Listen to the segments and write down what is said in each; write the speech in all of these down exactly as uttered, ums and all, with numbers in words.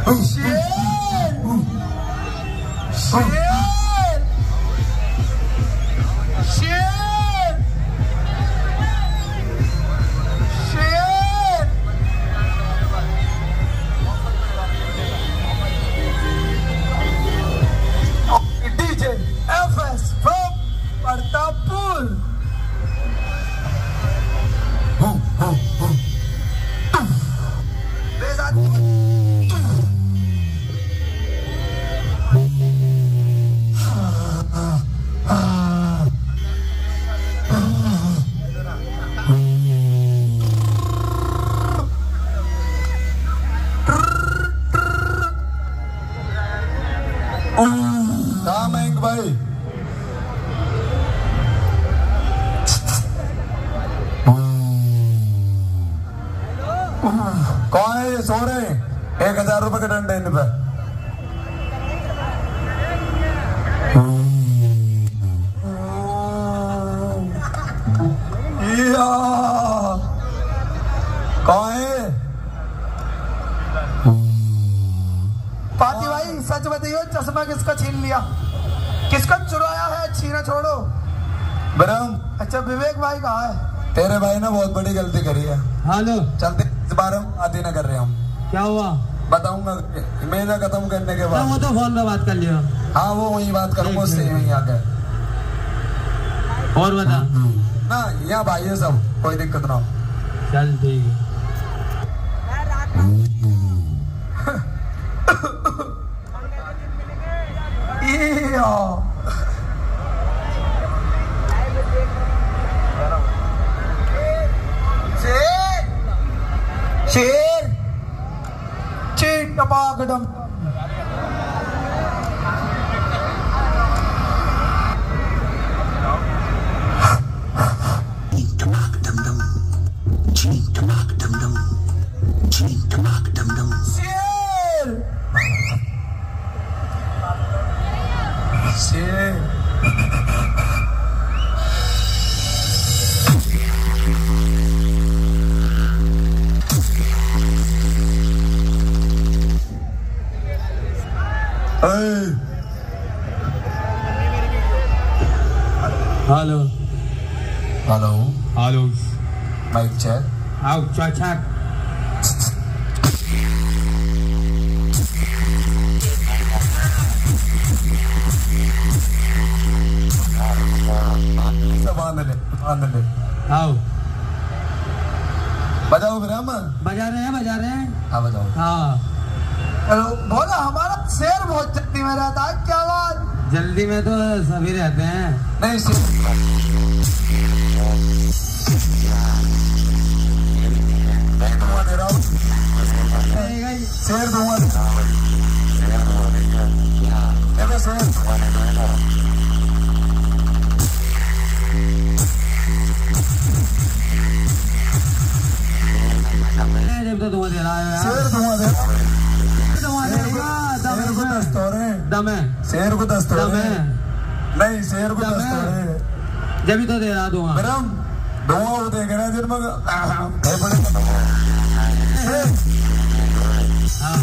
कौन है ये सो रहे हैं? एक हजार रुपए का दंड है इन पे। कौन है? पाती भाई सच बताइए, चश्मा किसका छीन लिया? किसका चुराया है? छीना छोड़ो। ब्रह्म। अच्छा विवेक भाई कहाँ है? तेरे भाई ने बहुत बड़ी गलती करी है। हेलो चलते इस बारे में बात ही ना कर रहे हम। क्या हुआ? बताऊंगा महीना खत्म करने के बाद। वो तो फोन पे बात कर लियो। हाँ वो वही बात करूंगा उससे वहीं आके। और बता ना यहाँ भाई है सब, कोई दिक्कत ना हो। चल ठीक है। शेर चीट टपाकड़म। शेर शेर hello hello hello mic check. आओ चाचा। बांध ले बांध ले। आओ बजाओ विराम। बजा रहे हैं बजा रहे हैं। हाँ बजाओ। हाँ हेलो बोला हमारा शेर बहुत जल्दी में रहता है। क्या बात? जल्दी में तो सभी रहते हैं। नहीं शेर दूंगा दे रहा हूँ। शेर दूंगा शेर। जब तो धुआं दे रहा है शेर धुआं दे धुआं देगा। शेर को दस्तौरे दम है। शेर को दस्तौरे दम है। नहीं शेर को दस्तौरे जब तो दे रहा धुआं। ब्रह्म धुआं वो देख रहा है जिनमें हाँ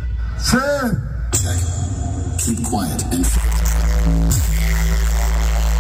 Keep quiet and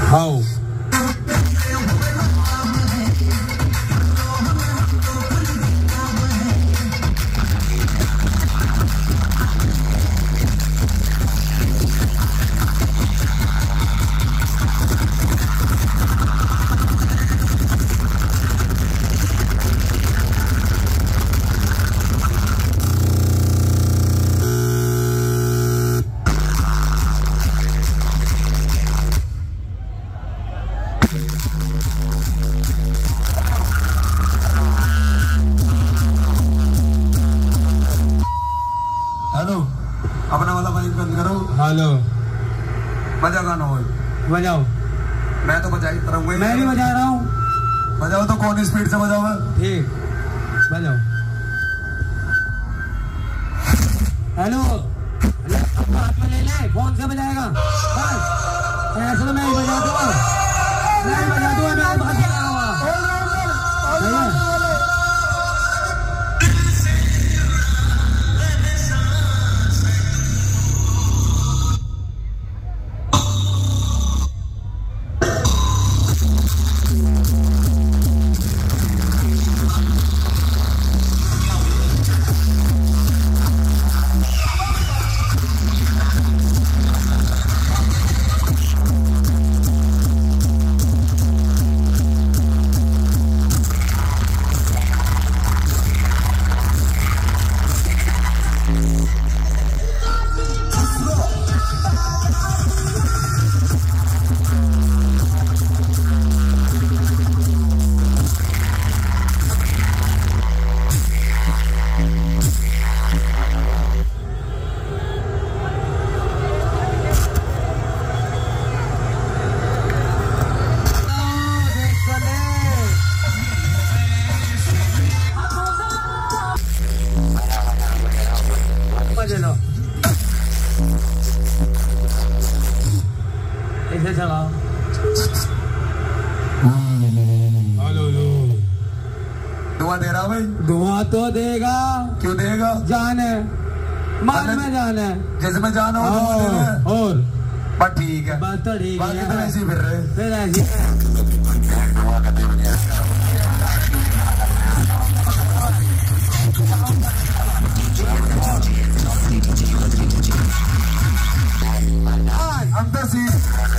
आओ अपना वाला माइक बंद करो। हेलो बजा गाना हो बजाओ। मैं तो बजा ही रहूंगा। मैं भी बजा रहा हूँ। बजाओ तो कौन स्पीड से बजाओ। ठीक बजाओ। हेलो हाथ में ले ले, फोन से बजाएगा बस। ऐसे तो मैं ही बजा दूंगा, मैं ही बजा दूंगा, मैं बात कर रहा हूँ। इसे चलाओ। दुआ दे रहा भाई। दुआ तो देगा। क्यों देगा? जान है, मान में जान है, जिसमें जान हो तो और पर ठीक है, बात तो ठीक है। तो ऐसे ही फिर रहे फिर ऐसी हम तो सी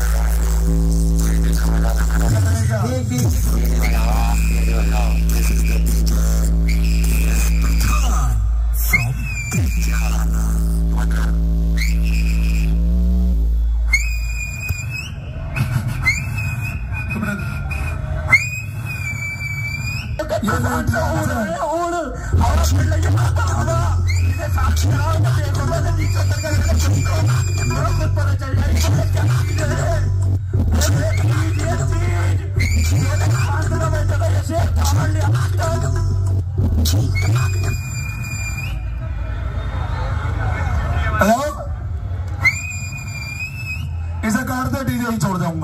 हेलो, इसे कार दे, डीजे ही छोड़ जाऊंगा।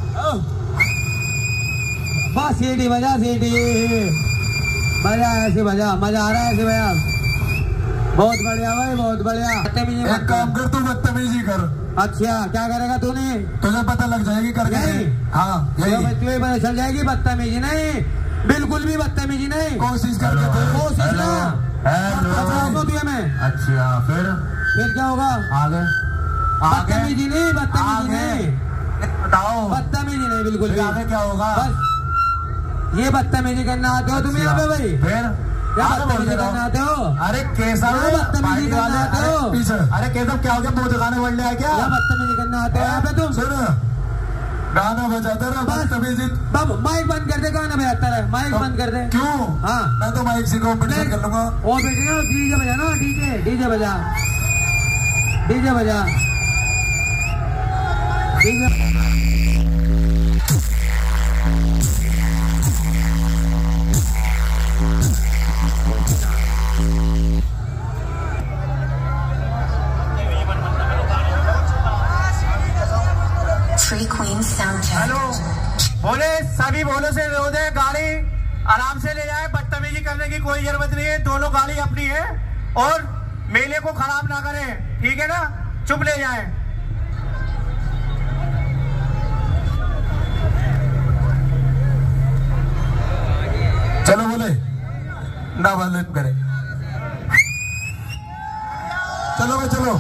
बस सीटी बजा, सीटी बजा, ऐसे बजा, मजा आ रहा है ऐसे बजा। बहुत बढ़िया भाई, बहुत बढ़िया। एक काम कर, तू बदतमीजी कर। अच्छा क्या करेगा तूने? तुझे पता लग जाएगी करके। हाँ यही तुझे पता चल जाएगी। बदतमीजी नहीं, बिल्कुल भी बदतमीजी नहीं। कोशिश करके कोशिश ना। अच्छा फिर फिर क्या होगा? आगे बदतमीजी नहीं, बदतमीजी नहीं, बताओ। बदतमीजी नहीं बिल्कुल भी। आगे क्या होगा? बस ये बदतमीजी करना आते हो तुम यहाँ पे भाई? फिर क्या बदतमीजी करना आते हो? अरे कैसा बदतमीजी करना आते हो? पीछे अरे कैसा क्या हो गया? मुँह दिखाने बढ़ लिया क्या? बदतमीजी करना आते हो यहाँ पे तुम? सुन, गाना बजाता रहा, बदतमीजी। माइक बंद कर दे, गाना बजाता रहे। माइक बंद कर दे। क्यों? हाँ मैं तो माइक से कॉम्पिटिशन कर लूंगा। वो बेटे डीजे बजा ना, डीजे डीजे बजा, डीजे बजा, डीजे। हेलो, बोले सभी बोलो से रो दे, गाड़ी आराम से ले जाए। बदतमीजी करने की कोई जरूरत नहीं है, दोनों गाड़ी अपनी है और मेले को खराब ना करें, ठीक है ना? चुप ले जाए। नाबालिग करे। चलो भाई चलो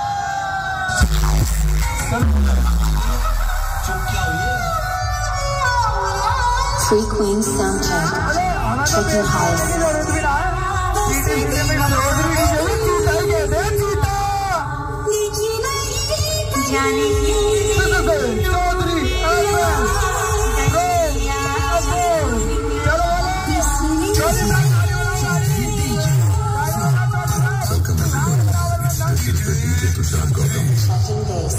Three Queens sound check. Chicken house. Checking bass.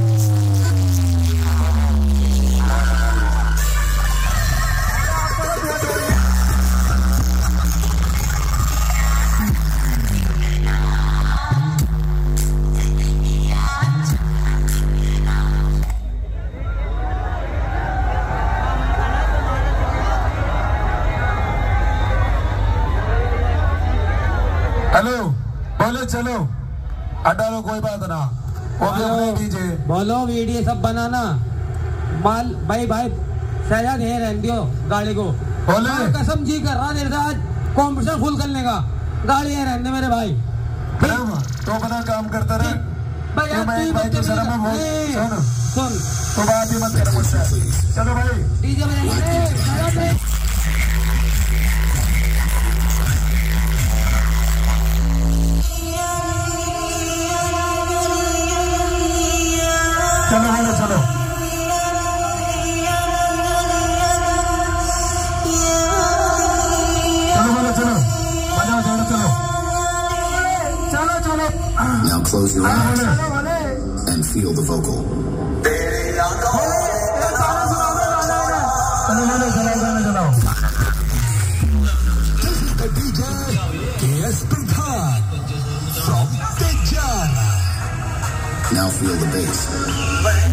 Hello बोलो चलो हटा लो कोई बात ना। डीजे बोलो वीडियो सब बनाना माल भाई भाई सजा दे रहने दियो गाड़ी को। बोले कसम जी कर रहा मेरे साथ कॉम्पिटिशन फुल करने का गाड़ी है रहने मेरे भाई। तो अपना काम करता रहे भाई तो शर्म सुन सुन तो बात ही मत कर मुझसे। चलो भाई डीजे बजाएंगे। चलो चलो चलो चलो बोलो चलो बजाओ चलो चलो चलो चलो। Now close your eyes and feel the vocal. चलो बोलो चलो गाना चलाओ। D J K S Pradhan from Tejara. Now feel the bass.